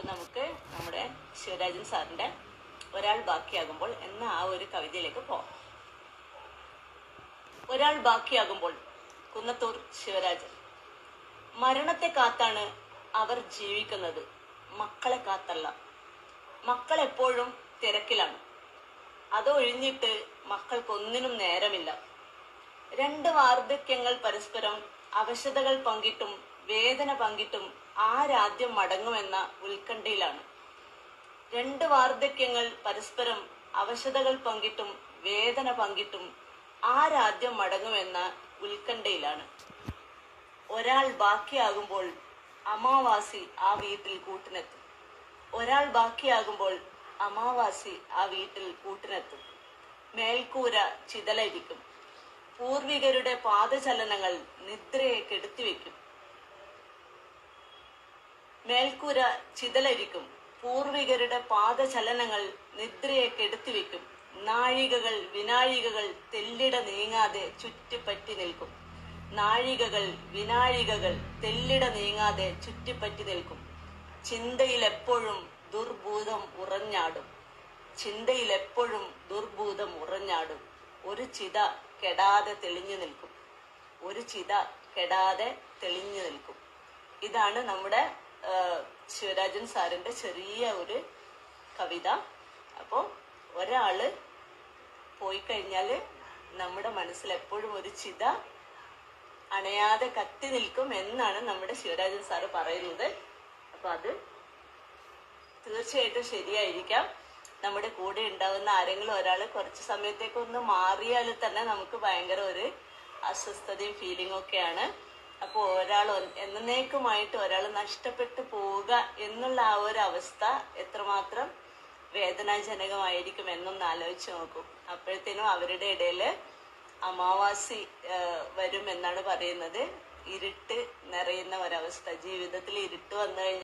നമുക്ക് നമ്മുടെ ശിവരാജൻ സാറിന്റെ ഒരാൾ ബാക്കിയാകുമ്പോൾ എന്ന ആ ഒരു കവിതയിലേക്ക് പോവാം. ഒരാൾ ബാക്കിയാകുമ്പോൾ. കുന്നത്തൂർ ശിവരാജൻ. മരണത്തെ കാത്താണ് അവർ ജീവിക്കുന്നത്, മക്കളെ കാത്തല്ല. മക്കൾ എപ്പോഴും തിരക്കിലാണ്. അതൊഴിഞ്ഞിട്ട് മക്കൾക്കൊന്നിനും നേരമില്ല. രണ്ട് വാർദ്ധക്യങ്ങൾ പരസ്പരം അവശതകൾ പങ്കിട്ടും വേദന പങ്കിട്ടും ആരാദ്യം മടങ്ങുമെന്ന ഉത്കണ്ഠയിലാണ്. രണ്ട് വാർദ്ധക്യങ്ങൾ പരസ്പരം അവശതകൾ പങ്കിട്ടും വേദന പങ്കിട്ടും ആരാദ്യം മടങ്ങുമെന്ന ഉത്കണ്ഠയിലാണ്. ഒരാൾ ബാക്കിയാകുമ്പോൾ അമാവാസി ആ വീട്ടിൽ കൂട്ടിനെത്തും. ഒരാൾ ബാക്കിയാകുമ്പോൾ അമാവാസി ആ വീട്ടിൽ കൂട്ടിനെത്തും. മേൽക്കൂര ചിതലരിക്കും. പൂർവികരുടെ പാദചലനങ്ങൾ നിദ്രയെ കെടുത്തിവെക്കും. മേൽക്കൂര ചിതലരിക്കും. പൂർവികരുടെ പാദചലനങ്ങൾ നിദ്രയെ കെടുത്തിവെക്കും. നാഴികകൾ വിനാഴികകൾ തെല്ലിട നീങ്ങാതെ ചുറ്റിപ്പറ്റി നിൽക്കും. നാഴികകൾ വിനാഴികകൾ തെല്ലിട നീങ്ങാതെ ചുറ്റിപ്പറ്റി നിൽക്കും. ചിന്തയിലെപ്പോഴും ദുർഭൂതം ഉറഞ്ഞാടും. ചിന്തയിലെപ്പോഴും ദുർഭൂതം ഉറഞ്ഞാടും. ഒരു ചിത കെടാതെ തെളിഞ്ഞു നിൽക്കും. ഒരു ചിത കെടാതെ തെളിഞ്ഞു നിൽക്കും. ഇതാണ് നമ്മുടെ ശിവരാജൻ സാറിന്റെ ചെറിയ ഒരു കവിത. അപ്പോ ഒരാള് പോയി കഴിഞ്ഞാല് നമ്മുടെ മനസ്സിൽ എപ്പോഴും ഒരു ചിത അണയാതെ കത്തി നിൽക്കും എന്നാണ് നമ്മുടെ ശിവരാജൻ സാറ് പറയുന്നത്. അപ്പൊ അത് തീർച്ചയായിട്ടും ശരിയായിരിക്കാം. നമ്മുടെ കൂടെ ഉണ്ടാവുന്ന ആരെങ്കിലും ഒരാള് കുറച്ച് സമയത്തേക്കൊന്ന് മാറിയാൽ തന്നെ നമുക്ക് ഭയങ്കര ഒരു അസ്വസ്ഥതയും ഫീലിംഗും ഒക്കെയാണ്. അപ്പൊ ഒരാൾ എന്നേക്കുമായിട്ട് ഒരാൾ നഷ്ടപ്പെട്ടു പോവുക എന്നുള്ള ആ ഒരു അവസ്ഥ എത്രമാത്രം വേദനാജനകമായിരിക്കും എന്നൊന്ന് ആലോചിച്ച് നോക്കും. അപ്പോഴത്തേനും അവരുടെ ഇടയില് അമാവാസി വരും എന്നാണ് പറയുന്നത്. ഇരുട്ട് നിറയുന്ന ഒരവസ്ഥ, ജീവിതത്തിൽ ഇരുട്ട് വന്നു കഴിഞ്ഞാൽ